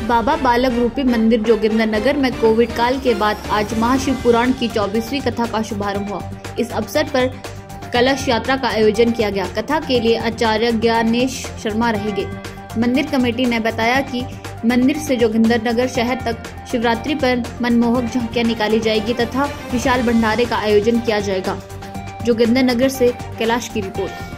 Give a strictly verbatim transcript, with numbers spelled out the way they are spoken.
बाबा बालक रूपी मंदिर जोगिंदर नगर में कोविड काल के बाद आज महाशिव पुराण की चौबीसवीं कथा का शुभारंभ हुआ। इस अवसर पर कलश यात्रा का आयोजन किया गया। कथा के लिए आचार्य ज्ञानेश शर्मा रहेंगे। मंदिर कमेटी ने बताया कि मंदिर से जोगिंदर नगर शहर तक शिवरात्रि पर मनमोहक झांकियां निकाली जाएगी तथा विशाल भंडारे का आयोजन किया जाएगा। जोगिंदर नगर से कैलाश की रिपोर्ट।